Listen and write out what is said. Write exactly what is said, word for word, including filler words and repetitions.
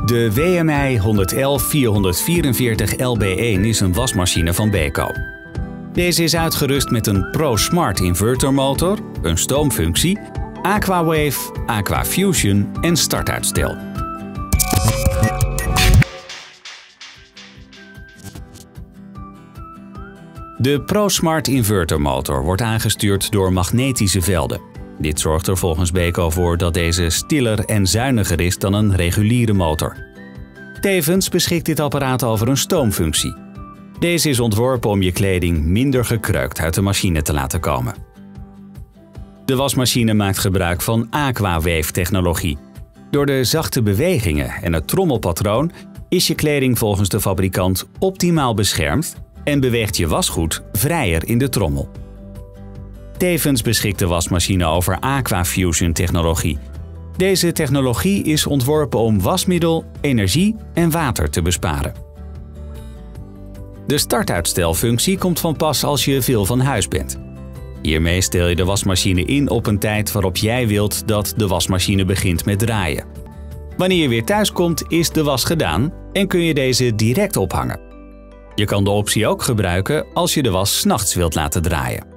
De W M I honderd vierhonderdvierenveertig L B één is een wasmachine van Beko. Deze is uitgerust met een ProSmart invertermotor, een stoomfunctie, AquaWave, AquaFusion en startuitstel. De ProSmart invertermotor wordt aangestuurd door magnetische velden. Dit zorgt er volgens Beko voor dat deze stiller en zuiniger is dan een reguliere motor. Tevens beschikt dit apparaat over een stoomfunctie. Deze is ontworpen om je kleding minder gekreukt uit de machine te laten komen. De wasmachine maakt gebruik van AquaWave-technologie. Door de zachte bewegingen en het trommelpatroon is je kleding volgens de fabrikant optimaal beschermd en beweegt je wasgoed vrijer in de trommel. Tevens beschikt de wasmachine over AquaFusion-technologie. Deze technologie is ontworpen om wasmiddel, energie en water te besparen. De startuitstelfunctie komt van pas als je veel van huis bent. Hiermee stel je de wasmachine in op een tijd waarop jij wilt dat de wasmachine begint met draaien. Wanneer je weer thuis komt, is de was gedaan en kun je deze direct ophangen. Je kan de optie ook gebruiken als je de was 's nachts wilt laten draaien.